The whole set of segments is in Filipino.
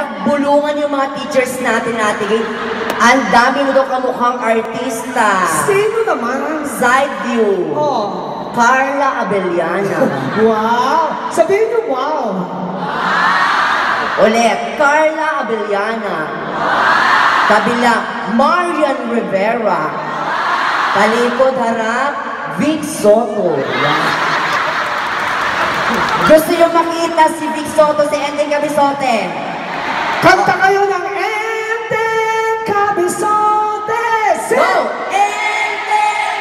nagbulungan yung mga teachers natin natin. Ang dami mo daw kamukhang artista. Sino naman? Side view. Oh. Carla Abellana. Wow! Sabihin niyo, wow! Ulit, Carla Abellana. Kabila, Marian Rivera. Talikod harap, Vic Soto. Gusto nyo makita si Vic Soto, si Ending Cabizote? Kanta kayo ng Ending Cabizote! Sing! Go! Ending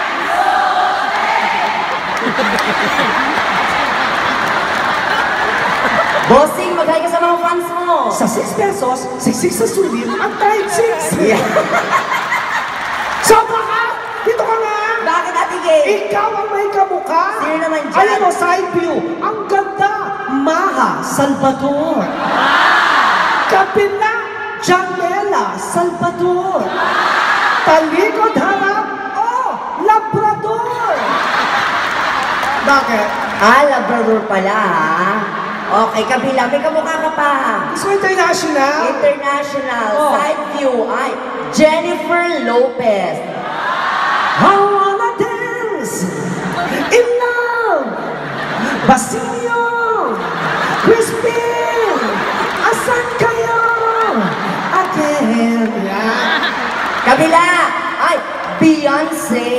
Bossing, mag-hi ka sa mga fans mo. Sa 6 pesos, siksik sa sulit, at type 6. Yeah. Sobra ka! Dito ka nga! Bakit, Ate Gay? Ikaw ang may kamukha! Sino naman dyan? Ayan o, side view. Ang ganda! Maha Salvador. Kapila, Janela Salvador. Talikod harap, oh, Labrador. Bakit? Labrador pala, ha? Okay, kabila. May kamukha ka pa. Gusto mo international? International. Oh. Side view ay Jennifer Lopez. I wanna dance in love. Basilio, Crispin, asan kayo? Again. Yeah. Kabila ay Beyonce.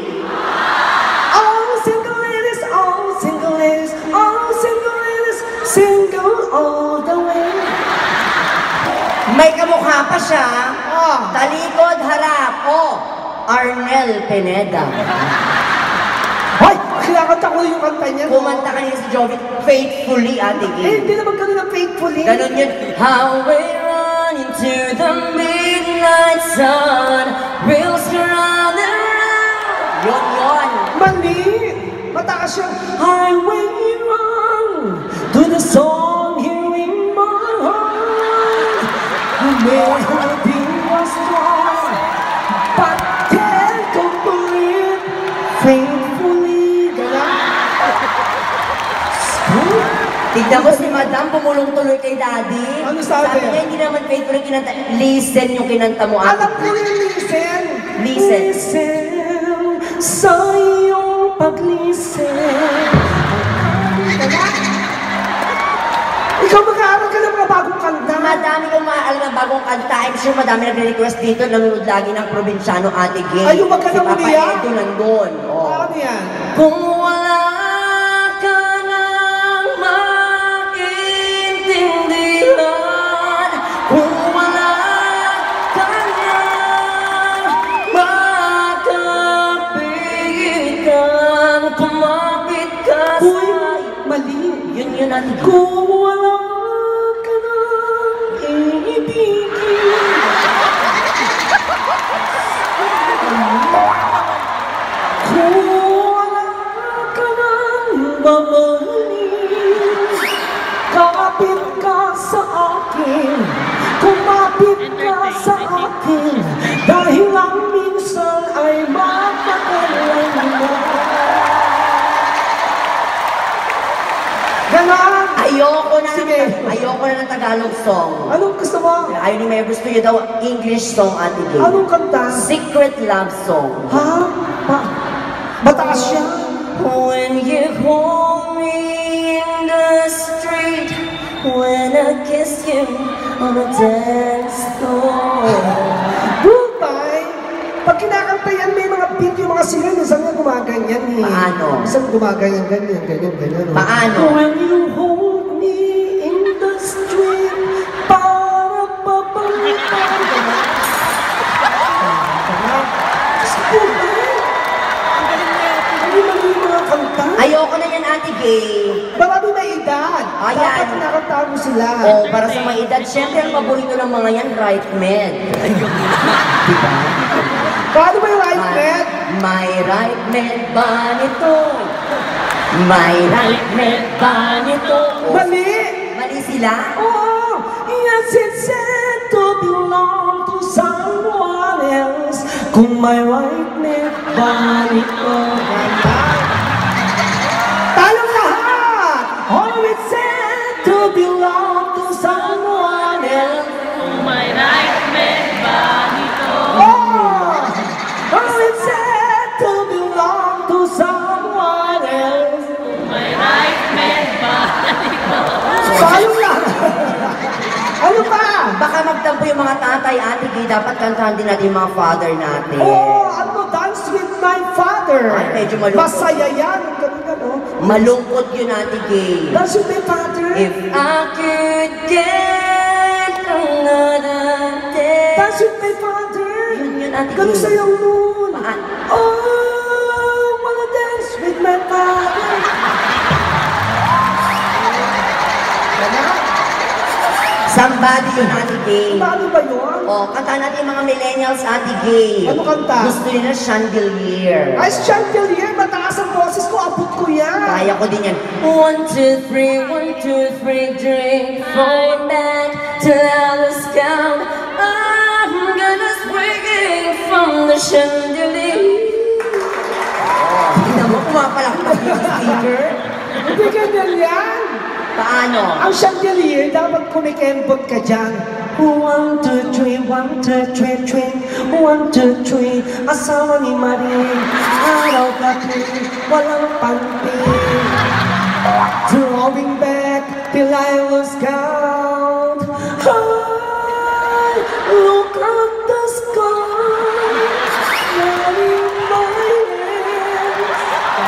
All single ladies, all single ladies, all single ladies, single all the way. May kamukha pa siya. Oh. Talikod harap. Oh, Arnel Pineda. Hoy, kinakanta ko yung kanta niya. Kumanta kanina si Jovi, Faithfully, Ate Eh, Gay. hindi naman ganun ang faithfully. Ganon yun. How we run into the midnight sun, we'll surround and round. Yun. Mali! Mataas yung highway run to the song here in my heart. The melody was strong, but can't complete faithfully. Tignan mo si Madam, pumulong tuloy kay Daddy. Ano sabi? Sabi niya, hindi naman faithfully kinanta. Listen yung kinanta mo, Ate Alam ko yung listen. Listen. Listen sa iyong paglisten. Ikaw mag-aaral ka ng mga bagong kanta. Madami kong maaal na bagong kanta. I'm sure madami nagre-request dito. Nanonood lagi ng probinsyano Ate Gay. Ay, yung magkano mo Si niya? Papa Edo nandun. Oh. Ano yan? Kung wala ka nang maintindihan, kung wala ka nang makapigitan, kumapit ka sa... Uy, mali. Yun Ate Gay. Kung wala ka nang iibigin. Kung wala ka nang mamahalin, kapit ka sa akin, kumapit ka sa akin, dahil ang minsan ay mapakalan mo. Ganon! Sige. Ayoko na ng Tagalog song. Anong gusto mo? Ayaw ni May, gusto niyo daw English song, Ate Gay. Anong kanta? Secret love song. Ha? Mataas siya? When you hold me in the street, when I kiss you on the dance floor. Goodbye! Pag kinakanta yan, may mga beat yung mga singer, minsan nga gumaganyan eh. Paano? Minsan gumaganyan, ganyan. Paano? When you hold me in the street, para babalikan. Mali yung mga kanta. Ayoko na yan, Ate Gay. Marami may edad. Ayan. Dapat kinakanta mo sila. Oh, para sa mga edad, syempre ang paborito ng mga yan, right men. Diba? Paano ba yung right man? May right man ba nito? May right man ba nito? Oh, Mali! mali sila? Oh, yes, it's said to belong to someone else. Kung may right man ba nito? Tayong lahat! Oh, it's said to belong to someone Lahat po yung mga tatay, Ate Gay, dapat kantahan din natin yung mga father natin. Oh, ano, Dance with my father. Ay, medyo malungkot. Masaya yan. Ganun, no? Malungkot yun, Ate Gay. Dance with my father. If I could get another day. Dance with my father. Yun, Ate Gay. Ganun sayaw nun. Paan? Oh, wanna dance with my father. Somebody yun, Ate Gay. Paano ba yun? O, kanta natin yung mga millennials, Ate Gay. Ano kanta? Gusto nila chandelier. Ay, chandelier, mataas ang boses ko, abot ko yan. Kaya ko din yan. 1, 2, 3, 1, 2, 3, drink, fall back till others count. I'm gonna swing from the chandelier. Hindi mo pumapalakpak yung speaker. Hindi ganyan yan. Paano? Ang chandelier, dapat kumikembot ka dyan. 1, 2, 3, 1, 2, 3, 3, 1, 2, 3. Asawa ni Marie, araw-gabi, walang panty. Drawing back till I was gone. I look at the sky, letting my hands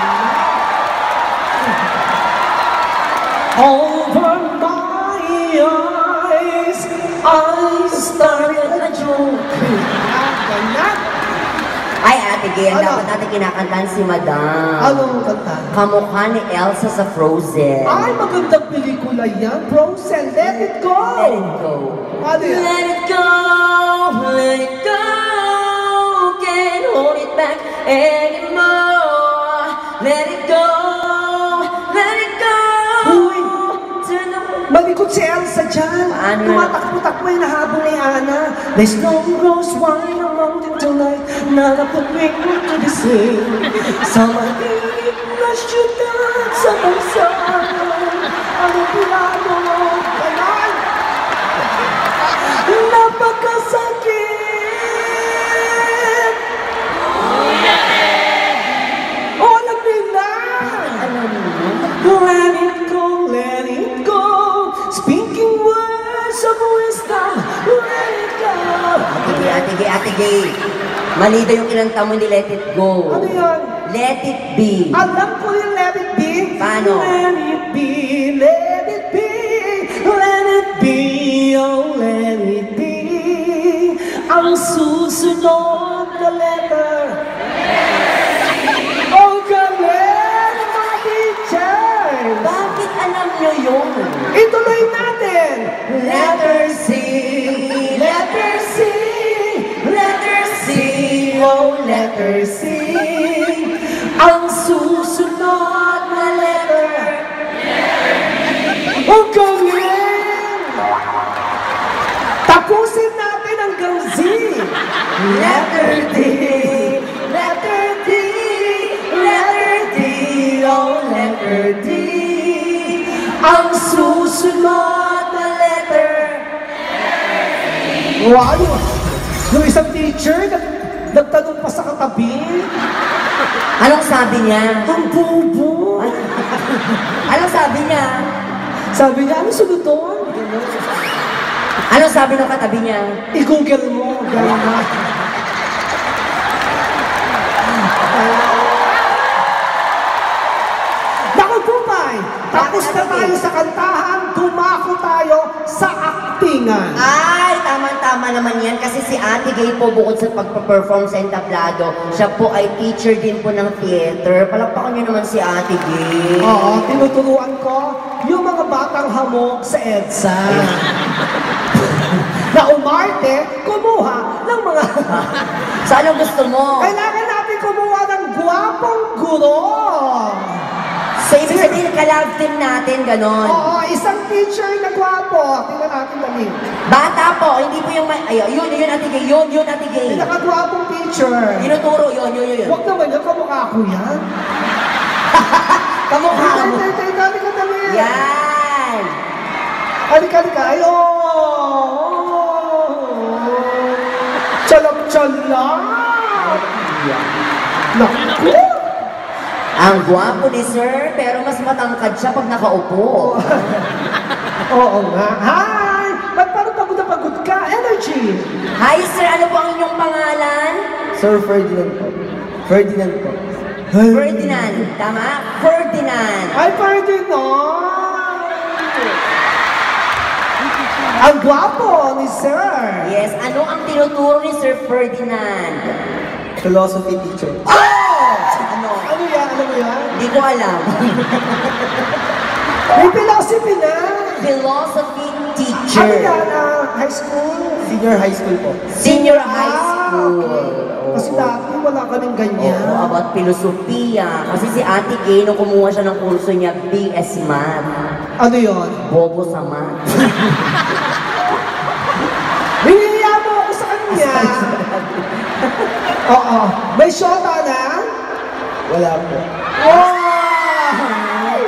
over my eyes. I started a joke. Ay, Ate Gay, ang Ano? dapat natin kinakantahan si Madam. Anong kanta? Kamukha ni Elsa sa Frozen. Ay, magandang pelikula yan. Frozen, let it go! Let it go. Ano yan? Let it go, let it go. Can't hold it back anymore. Let it go, let it go. Uy! Turn the Malikot si Elsa dyan. Paano? Tumatakbo-takbo yung nahabol ni Anna. There's no rose wine among them tonight. Not a pagping to the sea. Sa maliit na syudad sa bansa. Ano pinado mo? Kanan! Napakasakit! Oh, nagpila! Let it go, let it go. Speaking words of wisdom, let it go. Ate Gay, Ate Gay, Ate Gay. Mali daw yung kinanta mo ni Let It Go. Ano yan? Let It Be. Alam ko yung let it be. Paano? Let it be, let it be, let it be, oh let it be. Ang susunod na letter. Oh, galing, mga teacher. Bakit alam nyo yun? Ituloy natin. Letter C, letter C, letter C, Oh, letter C. Ang susunod na letter. Oh, galing! Tapusin natin hanggang Z. Letter D. Letter D. Letter D. Oh, letter D. Ang susunod na letter. Wow! Yung isang teacher, nagtanong pa sa katabi. Anong sabi niya? Ang bobo. Anong sabi niya? Sabi niya, ano sunod doon? Anong sabi ng katabi niya? I-google mo. Gano'n na. Naku, Pupay! Tapos na tayo sa kantahan, dumako tayo sa aktingan. Ay, tama-tama naman yan kasi si Ate Gay po bukod sa pagpa-perform sa entablado, siya po ay teacher din po ng theater. Palakpakan niyo naman si Ate Gay. Oo, tinuturuan ko yung mga batang hamog sa EDSA. Na umarte, kumuha ng mga... Sa anong gusto mo? Kailangan natin kumuha ng gwapong guro. So, ibig sabihin, ka-love team natin, ganon. Oo, isang teacher na gwapo. Tingnan natin dali. Bata po, hindi po yung... Ay, yun, Ate Gay. Yun, Ate Gay. Pinakagwapong teacher. Tinuturo, yun. Huwag naman yan, kamukha ko yan. Kamukha mo. Halika, dali. Yan. Halika. Ay, Chalap-chalap. Naku. Ang gwapo ni Sir, pero mas matangkad siya pag nakaupo. Oo nga. Hi! Ba't parang pagod na pagod ka? Energy Energy. Hi sir, ano po ang inyong pangalan? Sir Ferdinand po. Ferdinand po. Ferdinand, tama? Ferdinand. Ay, Ferdinand! Ang gwapo ni Sir. Yes, ano ang tinuturo ni Sir Ferdinand? Philosophy teacher. Oh! Ano? Ano yan? Alam mo yan? Hindi ko alam. May philosophy na. Philosophy Ano teacher. yan? High school? Senior high school po. Senior high school. Okay. Kasi dati wala ka ng ganyan. Oo, about filosofiya. Kasi si Ate Gay, nung kumuha siya ng kurso niya, BS Math. Ano yun? Bobo sa math. Binihiya mo ako sa kanya. Oo. May shota na? Wala po. Wow!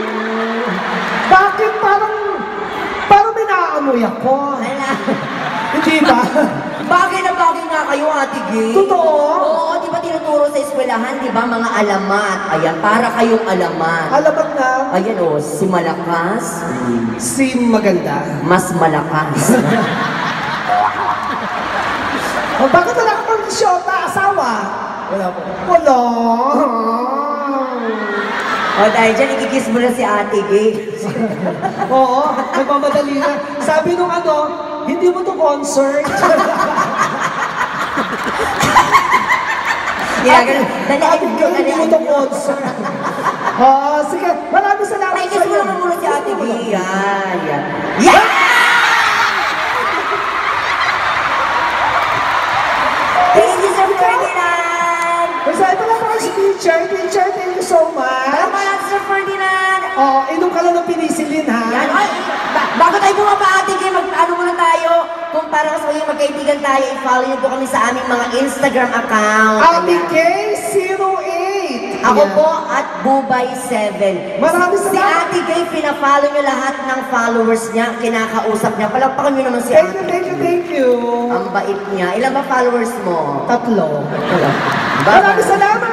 Bakit parang may naaamoy ako? Ala. Hindi ba? Bagay na bagay nga kayo, Ate Gay. Totoo? Oo, di ba tinuturo sa eskwelahan, di ba, mga alamat. Ayan, para kayong alamat. Alamat na Ayan o, si Malakas, si maganda. mas malakas. O, bakit wala ka pang shota? Asawa? Wala po. Wala. O dahil dyan, ikikiss mo na si Ate Gay. Oo, nagmamadali na. Sabi nung hindi mo to concert. Ginagano, dali, Sabi ko, hindi mo to concert. Oo, sige. Maraming salamat Ay, kiss mo naman muna si Ate Gay. Yan, yan. Yan! Thank you, Sir Ferdinand! Basta ito lang ako si teacher. Teacher, thank you so much. Alam mo lang, Sir Ferdinand! Oo, inom ka lang ng pinisilin, ha? Yan, ay, bago tayo bumaba, Ate Gay, mag-ano muna tayo. Kung para sa maging magkaibigan tayo, i-follow niyo po kami sa aming mga Instagram account. Ate Ayan. K08. Ako Ayan. po at Bubay7. Maraming Si salamat. Ate Gay, pina-follow niyo lahat ng followers niya, kinakausap niya. Palakpakan niyo naman si Thank you, Ate. thank you, thank you. Ang bait niya. Ilan ba followers mo? 3. Bye-bye. Maraming salamat.